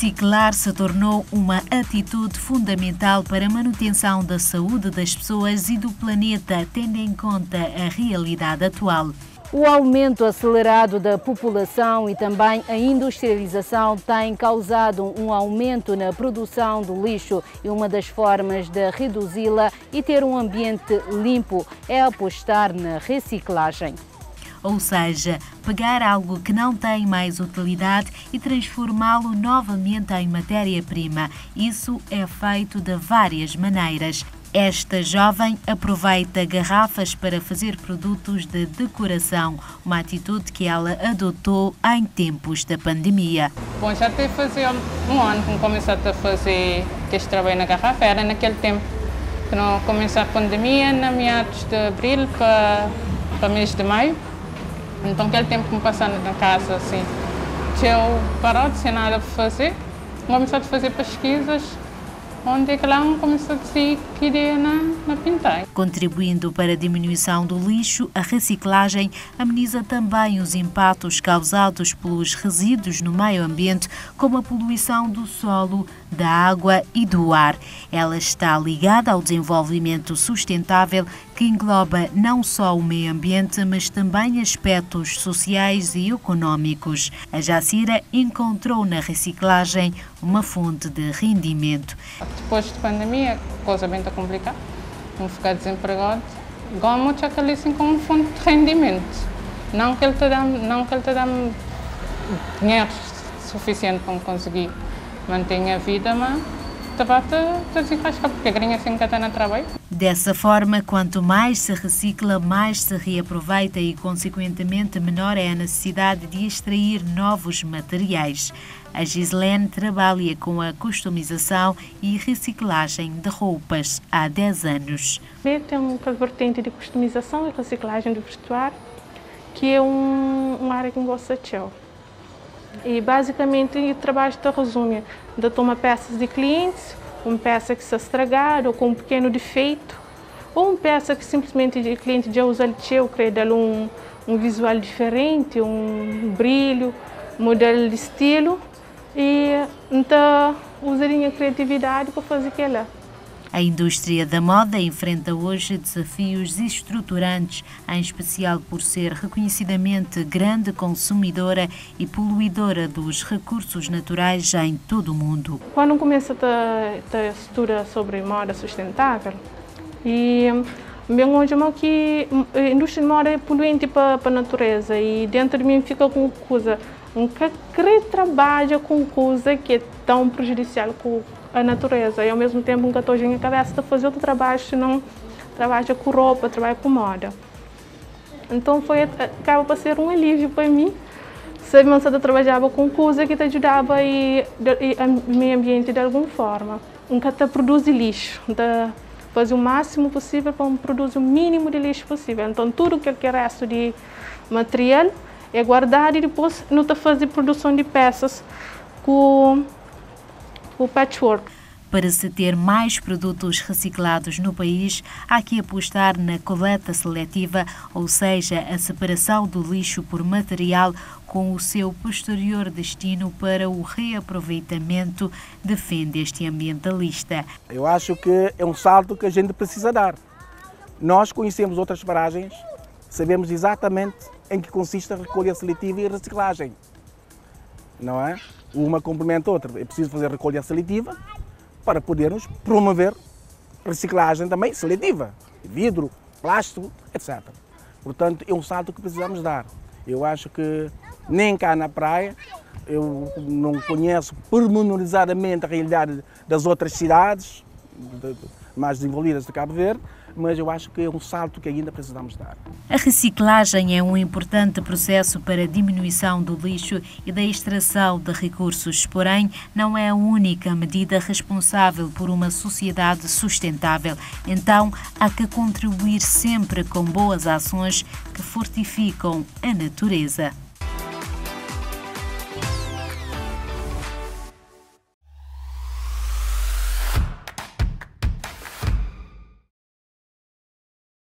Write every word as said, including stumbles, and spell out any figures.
Reciclar se tornou uma atitude fundamental para a manutenção da saúde das pessoas e do planeta, tendo em conta a realidade atual. O aumento acelerado da população e também a industrialização têm causado um aumento na produção do lixo e uma das formas de reduzi-la e ter um ambiente limpo é apostar na reciclagem. Ou seja, pegar algo que não tem mais utilidade e transformá-lo novamente em matéria-prima. Isso é feito de várias maneiras. Esta jovem aproveita garrafas para fazer produtos de decoração, uma atitude que ela adotou em tempos da pandemia. Bom, já até fazia um ano que comecei a fazer este trabalho na garrafa, era naquele tempo que não começou a pandemia, na meados de abril para, para mês de maio. Então, aquele tempo que me passava na casa, assim, eu parado sem nada para fazer, comecei a fazer pesquisas, onde é que lá começou a dizer que ideia na, na pintar. Contribuindo para a diminuição do lixo, a reciclagem ameniza também os impactos causados pelos resíduos no meio ambiente, como a poluição do solo, da água e do ar. Ela está ligada ao desenvolvimento sustentável, que engloba não só o meio ambiente, mas também aspectos sociais e económicos. A Jacira encontrou na reciclagem uma fonte de rendimento. Depois de pandemia, a coisa bem está complicada, vamos ficar desempregado. Gostamos aquele assim como fonte de rendimento. Não que ele te dá, não que ele te dá dinheiro suficiente para conseguir manter a vida, mas também te desenrasca, porque a grinha assim que está no trabalho. Dessa forma, quanto mais se recicla, mais se reaproveita e, consequentemente, menor é a necessidade de extrair novos materiais. A Gislene trabalha com a customização e reciclagem de roupas há dez anos. Tem uma vertente de customização e reciclagem do vestuário, que é um, uma área que eu gosto de. E basicamente o trabalho está resume de tomar peças de clientes, uma peça que se estragar ou com um pequeno defeito, ou uma peça que simplesmente o cliente já usa eu queria dar um, um visual diferente, um brilho, modelo de estilo, e então usaria a criatividade para fazer aquilo. A indústria da moda enfrenta hoje desafios estruturantes, em especial por ser reconhecidamente grande consumidora e poluidora dos recursos naturais em todo o mundo. Quando começa a estudar sobre moda sustentável, e bem hoje que a indústria de moda é poluente para a natureza e dentro de mim fica com coisa, um que trabalha com coisa que é tão prejudicial com a natureza e ao mesmo tempo um gato em cabeça de fazer outro trabalho, senão trabalha com roupa, trabalha com moda. Então foi acaba para ser um alívio para mim, saber que eu trabalhava com coisa que te ajudava e, e o meio ambiente de alguma forma. Um gato produz lixo, de fazer o máximo possível para produzir o mínimo de lixo possível. Então tudo que é resto de material é guardado e depois não te fazer produção de peças com o patchwork. Para se ter mais produtos reciclados no país, há que apostar na coleta seletiva, ou seja, a separação do lixo por material com o seu posterior destino para o reaproveitamento, defende este ambientalista. Eu acho que é um salto que a gente precisa dar. Nós conhecemos outras paragens, sabemos exatamente em que consiste a recolha seletiva e a reciclagem. Não é? Uma complementa a outra. É preciso fazer recolha seletiva para podermos promover reciclagem também seletiva. Vidro, plástico, etcétera. Portanto, é um salto que precisamos dar. Eu acho que nem cá na praia, eu não conheço pormenorizadamente a realidade das outras cidades mais desenvolvidas de Cabo Verde, mas eu acho que é um salto que ainda precisamos dar. A reciclagem é um importante processo para a diminuição do lixo e da extração de recursos, porém não é a única medida responsável por uma sociedade sustentável. Então, há que contribuir sempre com boas ações que fortificam a natureza.